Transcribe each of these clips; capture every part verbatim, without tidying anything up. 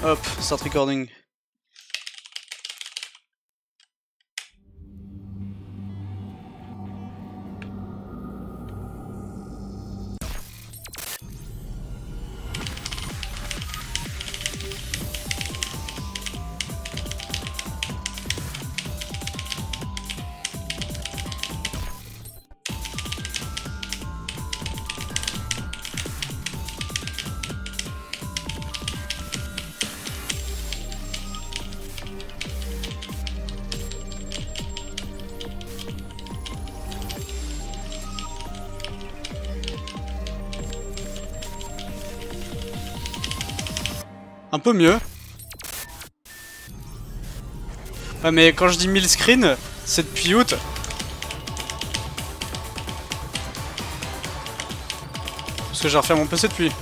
Hop, start recording. Un peu mieux. Ouais, mais quand je dis mille screens, c'est depuis août. Parce que j'ai refait mon P C depuis.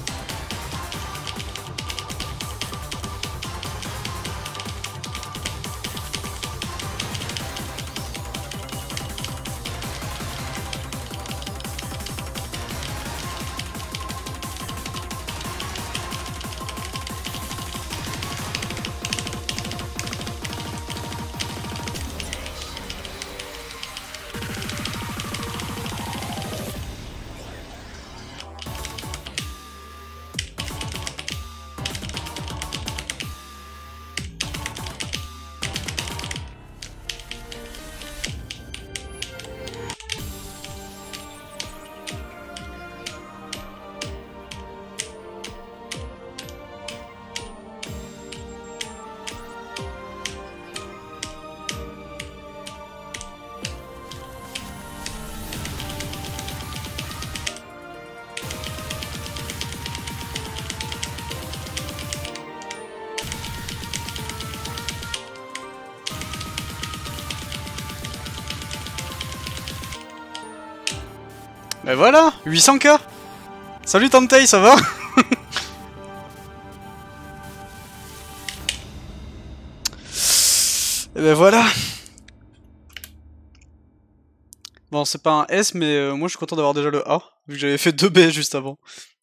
Ben voilà, huit cents K. Salut Tantei, ça va? Et ben voilà. Bon, c'est pas un S, mais euh, moi je suis content d'avoir déjà le A, vu que j'avais fait deux B juste avant.